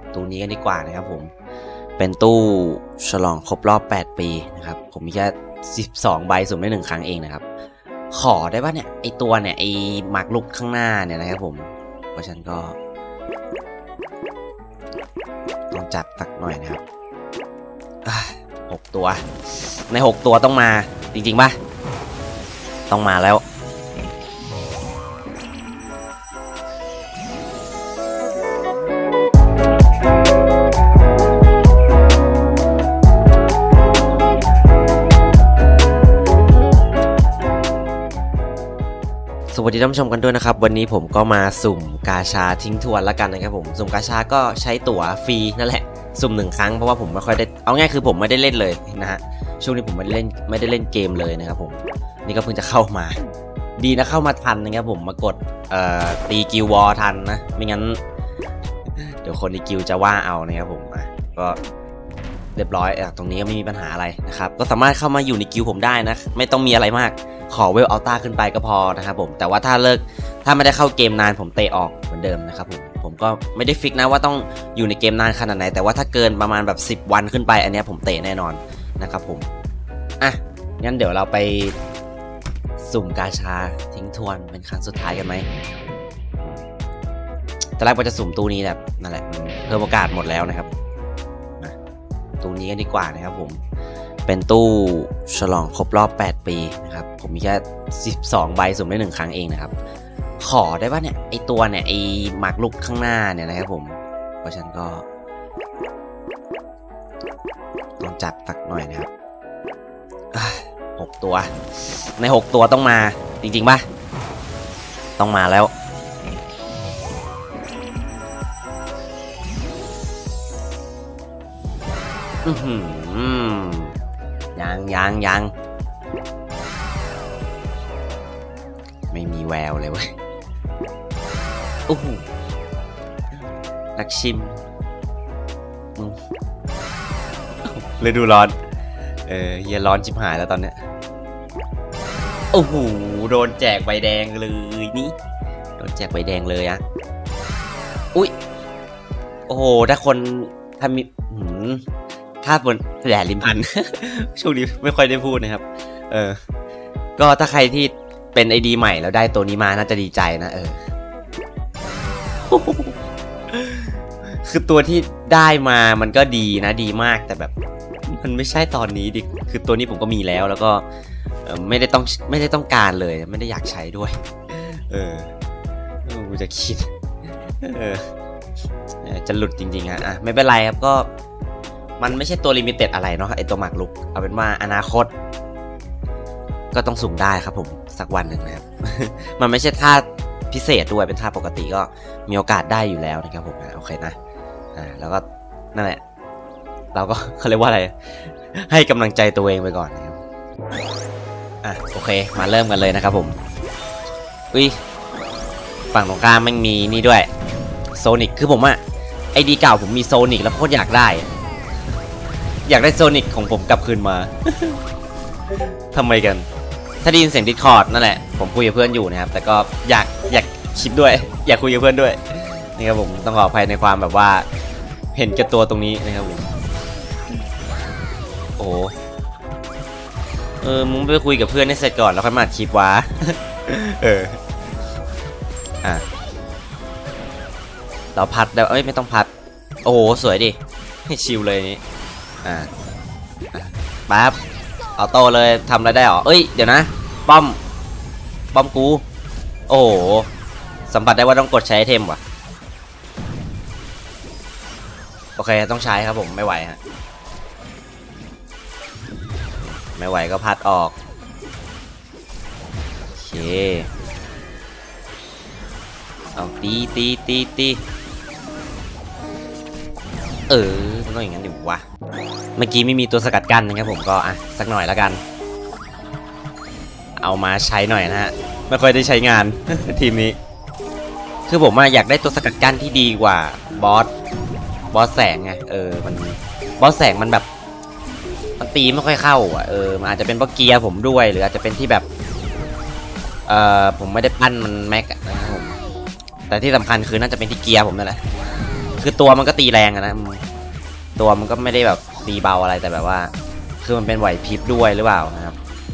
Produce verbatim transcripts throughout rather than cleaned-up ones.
ตู้นี้กันดีกว่านะครับผมเป็นตู้ฉลองครบรอบแปดปีนะครับผมมีแค่สิบสองใบสุ่มได้หนึ่งครั้งเองนะครับขอได้ป่ะเนี่ยไอตัวเนี่ยไอหมากลุกข้างหน้าเนี่ยนะครับผมเพราะฉะนั้นก็ต้องจัดตักหน่อยนะครับหกตัวในหกตัวต้องมาจริงๆป่ะต้องมาแล้วสวัสดีท่านผู้ชมกันด้วยนะครับวันนี้ผมก็มาสุ่มกาชาทิ้งทวนแล้วกันนะครับผมสุ่มกาชาก็ใช้ตั๋วฟรีนั่นแหละสุ่มหนึ่งครั้งเพราะว่าผมไม่ค่อยได้เอาง่ายคือผมไม่ได้เล่นเลยนะฮะช่วงนี้ผมไม่ได้เล่นไม่ได้เล่นเกมเลยนะครับผมนี่ก็เพิ่งจะเข้ามาดีนะเข้ามาทันนะครับผมมากดเอ่อตีกิลวอร์ทันนะไม่งั้นเดี๋ยวคนในกิลจะว่าเอานะครับผมก็เรียบร้อยตรงนี้ก็ไม่มีปัญหาอะไรนะครับก็สามารถเข้ามาอยู่ในกิลผมได้นะไม่ต้องมีอะไรมากขอเวลอัลต้าขึ้นไปก็พอนะครับผมแต่ว่าถ้าเลิกถ้าไม่ได้เข้าเกมนานผมเตะออกเหมือนเดิมนะครับผมผมก็ไม่ได้ฟิกนะว่าต้องอยู่ในเกมนานขนาดไหนแต่ว่าถ้าเกินประมาณแบบสิบวันขึ้นไปอันนี้ผมเตะแน่นอนนะครับผมอ่ะงั้นเดี๋ยวเราไปสุ่มกาชาทิ้งทวนเป็นครั้งสุดท้ายกันไหมตอนแรกว่าจะสุ่มตู้นี้แบบนั่นแหละเพิ่มโอกาสหมดแล้วนะครับมาตู้นี้กันดีกว่านะครับผมเป็นตู้ฉลองครบรอบแปดปีนะครับผมมีแค่สิบสองใบสุ่มได้หนึ่งครั้งเองนะครับขอได้ป่ะเนี่ยไอตัวเนี่ยไอหมากลุกข้างหน้าเนี่ยนะครับผมเพราะฉะนั้นก็ต้องจัดตักหน่อยนะครับหกตัวในหกตัวต้องมาจริงๆป่ะต้องมาแล้วอือหือยังยังยังไม่มีแววเลยเว้ยโอ้โหนักชิมเลยดูร้อนเออเฮียร้อนชิบหายแล้วตอนเนี้ยโอ้โหโดนแจกใบแดงเลยนี่โดนแจกใบแดงเลยอะอุ้ยโอ้โหถ้าคนถ้ามีถ้าบนแหลมริมพันช่วงนี้ไม่ค่อยได้พูดนะครับเออก็ถ้าใครที่เป็นไอดีใหม่แล้วได้ตัวนี้มาน่าจะดีใจนะเออคือตัวที่ได้มามันก็ดีนะดีมากแต่แบบมันไม่ใช่ตอนนี้ดิคือตัวนี้ผมก็มีแล้วแล้วก็ไม่ได้ต้องไม่ได้ต้องการเลยไม่ได้อยากใช้ด้วยเออกูจะคิดเออจะหลุดจริงๆอะอ่ะไม่เป็นไรครับก็มันไม่ใช่ตัวลิมิเต็ดอะไรเนาะไอตัวหมากลุกเอาเป็นว่าอนาคตก็ต้องสุ่มได้ครับผมสักวันหนึ่งนะครับ มันไม่ใช่ท่าพิเศษด้วยเป็นท่าปกติก็มีโอกาสได้อยู่แล้วนะครับผมโอเคนะอ่าแล้วก็นั่นแหละเราก็เขาเรียกว่าอะไรให้กำลังใจตัวเองไปก่อนนะครับอ่ะโอเคมาเริ่มกันเลยนะครับผมอุ้ยฝั่งตรงข้ามมันมีนี่ด้วยโซนิกคือผมอะไอดีเก่าผมมีโซนิกแล้วโคตรอยากได้อยากได้โซนิกของผมกลับคืนมาทำไมกันถ้าได้ยินเสียงดิสคอร์ดนั่นแหละผมคุยกับเพื่อนอยู่นะครับแต่ก็อยากอยากคิดด้วยอยากคุยกับเพื่อนด้วยนี่ครับผมต้องขออภัยในความแบบว่าเห็นแก่ตัวตรงนี้นะครับผมโอ้เออมึงไปคุยกับเพื่อนให้เสร็จก่อนแล้วค่อยมาคลิปวะเอออ่ะเราพัดแล้วเอ้ยไม่ต้องพัดโอ้โหสวยดิให้ชิลเลยนี้อ่าปั๊บออโต้เลยทำอะไรได้หรอเอ้ยเดี๋ยวนะป้อมป้อมกูโอ้โหสัมผัสได้ว่าต้องกดใช้ไอเทมว่ะโอเคต้องใช้ครับผมไม่ไหวฮะไม่ไหวก็พัดออกโอเคเอาตีตีตีตีเออมันต้องอย่างนั้นดิวะเมื่อกี้ไม่มีตัวสกัดกั้นนะครับผมก็อ่ะสักหน่อยแล้วกันเอามาใช้หน่อยนะฮะไม่ค่อยได้ใช้งาน ทีมนี้คือผมอยากได้ตัวสกัดกั้นที่ดีกว่าบอสบอสแสงไงเออมันบอสแสงมันแบบมันตีไม่ค่อยเข้าอ่ะเออมันอาจจะเป็นเพราะเกียร์ผมด้วยหรืออาจจะเป็นที่แบบเออผมไม่ได้ปั้นมันแม็กนะครับผมแต่ที่สำคัญคือน่าจะเป็นที่เกียร์ผมนั่นแหละคือตัวมันก็ตีแรงอะนะตัวมันก็ไม่ได้แบบตีเบาอะไรแต่แบบว่าคือมันเป็นไหวพริบด้วยหรือเปล่านะครับ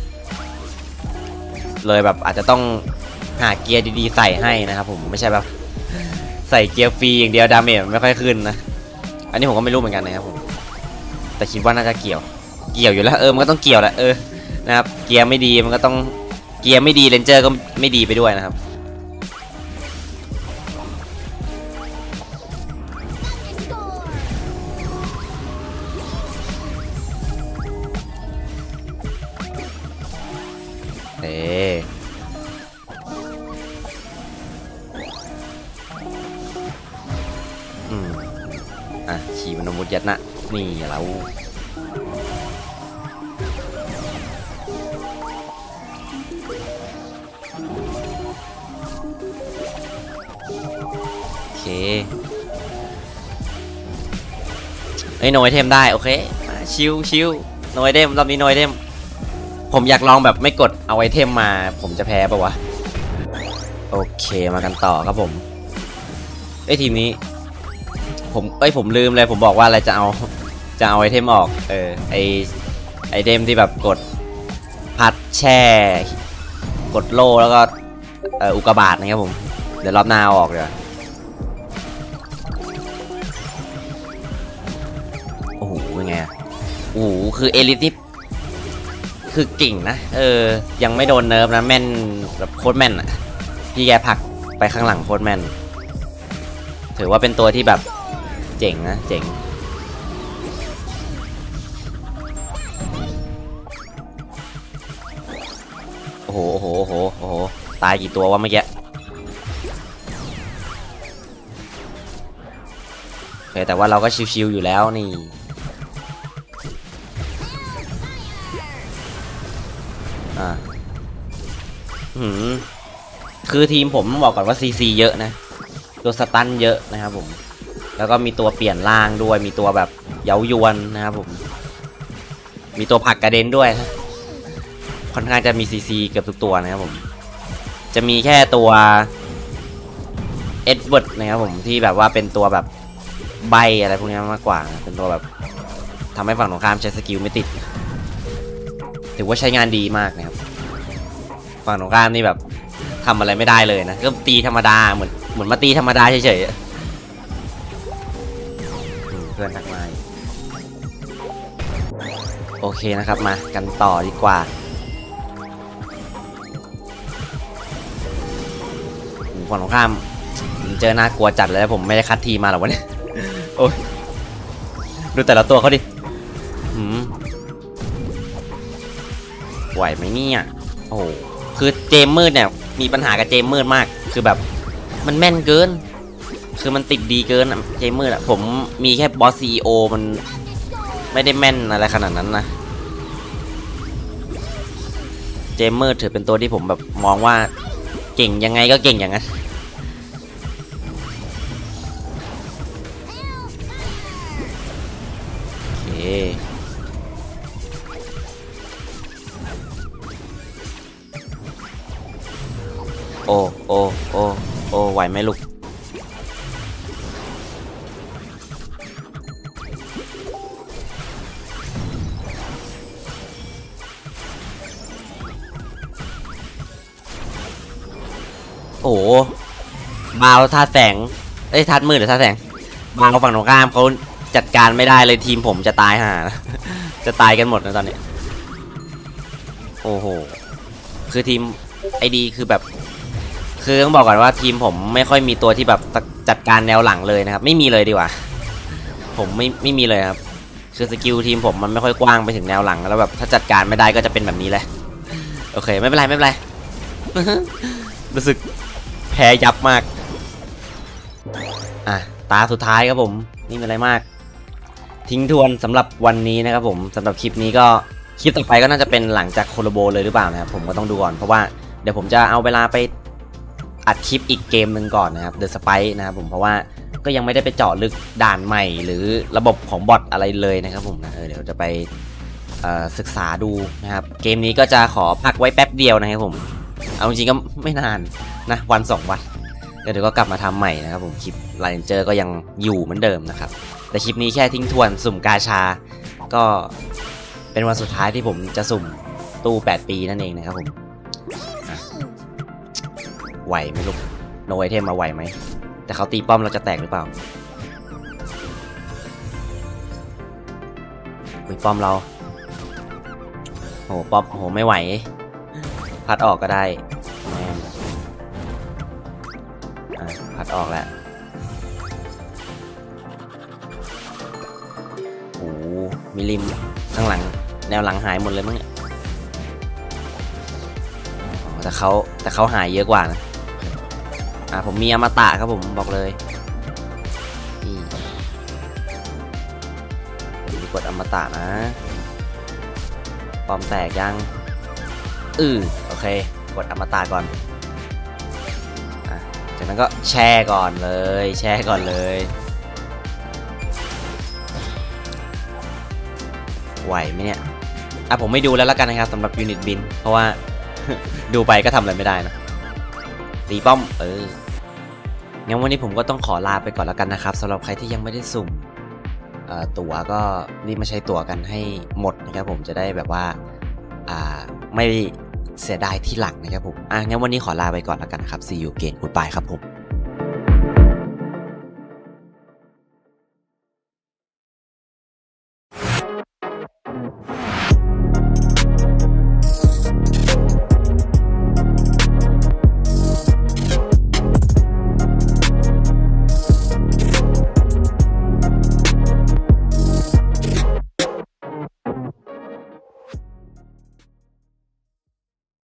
เลยแบบอาจจะต้องหาเกียร์ดีๆใส่ให้นะครับผมไม่ใช่แบบใส่เกียร์ฟรีอย่างเดียวดาเมจไม่ค่อยขึ้นนะอันนี้ผมก็ไม่รู้เหมือนกันนะครับผมแต่คิดว่าน่าจะเกี่ยวเกี่ยวอยู่แล้วเออมันก็ต้องเกี่ยวแหละเออนะครับเกียร์ไม่ดีมันก็ต้องเกียร์ไม่ดีเรนเจอร์ก็ไม่ดีไปด้วยนะครับเออืมอ่ะขี่มนุษย์ยัดนะนี่เราโอเคไอ้โนยเทมได้โอเคชิวชิวโนยเทมรอบนี้โนยเทมผมอยากลองแบบไม่กดเอาไอเทมมาผมจะแพ้ปะวะโอเคมากันต่อครับผมไอทีมนี้ผมเอ้ยผมลืมเลยผมบอกว่าอะไรจะเอาจะเอาไอเทมออกเออไอไอเทมที่แบบกดพัดแช่กดโล่แล้วก็เอ่ออุกกาบาตนะครับผมเดี๋ยวรอบหน้าเอาออกเดี๋ยวโอ้โหเป็นไงโอ้โหคือเอลิทนี่คือเก่งนะเออยังไม่โดนเนิร์ฟนะแม่นแบบโคตรแม่นอ่ะพี่แกผลักไปข้างหลังโคตรแม่นถือว่าเป็นตัวที่แบบเจ๋งนะเจ๋งโอ้โหโอ้โหโอ้โหโอ้โหตายกี่ตัววะเมื่อกี้โอเคแต่ว่าเราก็ชิวๆอยู่แล้วนี่อ่าหืมคือทีมผมบอกก่อนว่าซีซีเยอะนะตัวสตันเยอะนะครับผมแล้วก็มีตัวเปลี่ยนร่างด้วยมีตัวแบบเย้ายวนนะครับผมมีตัวผลักกระเด็นด้วยค่อนข้างจะมีซีซีเกือบทุกตัวนะครับผมจะมีแค่ตัวเอ็ดเวิร์ดนะครับผมที่แบบว่าเป็นตัวแบบใบอะไรพวกนี้มากกว่าเป็นตัวแบบทำให้ฝั่งตรงข้ามใช้สกิลไม่ติดถือว่าใช้งานดีมากนะครับฝั่งตรงข้ามนี่แบบทำอะไรไม่ได้เลยนะก็ตีธรรมดาเหมือนเหมือนมาตีธรรมดาเฉยๆเพื่อนทักมาโอเคนะครับมากันต่อดีกว่าฝั่งตรงข้ามเจอน่ากลัวจัดเลยผมไม่ได้คัดทีมาหรอกวะเนี่ยโอ้ยดูแต่ละตัวเขาดิหืมไหวไหมเนี่ยโอ้คือเจมมืดเนี่ยมีปัญหากับเจมมืดมากคือแบบมันแม่นเกินคือมันติดดีเกินเจมมืดอะผมมีแค่บอสซีอีโอมันไม่ได้แม่นอะไรขนาดนั้นนะเจมมืดถือเป็นตัวที่ผมแบบมองว่าเก่งยังไงก็เก่งอย่างนั้นโอเคโอ้โอ้โอ้โอ้ไหวไหมลูกโอ้บาวท่าแสงเอ้ยทัดมืดหรือท่าแสงบาวฝั่งตรงข้ามเขาจัดการไม่ได้เลยทีมผมจะตายห่าจะตายกันหมดนะตอนนี้โอ้โหคือทีมไอดีคือแบบคือต้องบอกก่อนว่าทีมผมไม่ค่อยมีตัวที่แบบจัดการแนวหลังเลยนะครับไม่มีเลยดีกว่าผมไม่ไม่มีเลยครับคือสกิลทีมผมมันไม่ค่อยกว้างไปถึงแนวหลังแล้วแบบถ้าจัดการไม่ได้ก็จะเป็นแบบนี้แหละโอเคไม่เป็นไรไม่เป็นไร รู้สึกแพ้ยับมากอ่ะตาสุดท้ายครับผมนี่เป็นอะไรมากทิ้งทวนสำหรับวันนี้นะครับผมสำหรับคลิปนี้ก็คลิปต่อไปก็น่าจะเป็นหลังจากโคโลโบเลยหรือเปล่านะครับผมก็ต้องดูก่อนเพราะว่าเดี๋ยวผมจะเอาเวลาไปอัดคลิปอีกเกมหนึ่งก่อนนะครับ The Spike นะครับผมเพราะว่าก็ยังไม่ได้ไปเจาะลึกด่านใหม่หรือระบบของบอทอะไรเลยนะครับผมนะเออเดี๋ยวจะไปศึกษาดูนะครับเกมนี้ก็จะขอพักไว้แป๊บเดียวนะครับผมเอาจริงๆก็ไม่นานนะวันสองวันเดี๋ยวก็กลับมาทำใหม่นะครับผมคลิปไลน์เจอร์ก็ยังอยู่เหมือนเดิมนะครับแต่คลิปนี้แค่ทิ้งทวนสุ่มกาชาก็เป็นวันสุดท้ายที่ผมจะสุ่มตู้แปดปีนั่นเองนะครับผมไหวไหมลูกโนไอเทมมาไหวไหมแต่เขาตีป้อมเราจะแตกหรือเปล่าอุ้ยป้อมเราโหป้อมโหไม่ไหวพัดออกก็ได้พัดออกแล้วโอ้มีริมข้างหลังแนวหลังหายหมดเลยมั้งเนี่ยแต่เขาแต่เขาหายเยอะกว่านะอ่าผมมีอมตะครับผมบอกเลยนี่ผมกดอมตะนะปอมแตกยังอือโอเคกดอมตะก่อนจากนั้นก็แช่ก่อนเลยแช่ก่อนเลยไหวไหมเนี่ยอ่ะผมไม่ดูแล้วละกันนะครับสำหรับยูนิตบินเพราะว่า ดูไปก็ทำอะไรไม่ได้นะตีป้อมเอองั้นวันนี้ผมก็ต้องขอลาไปก่อนแล้วกันนะครับสำหรับใครที่ยังไม่ได้สุ่มตั๋วก็รีบมาใช้ตั๋วกันให้หมดนะครับผมจะได้แบบว่าอ่าไม่เสียดายที่หลังนะครับผมอ่ะงั้นวันนี้ขอลาไปก่อนแล้วกันนะครับ see you again goodbye ครับผม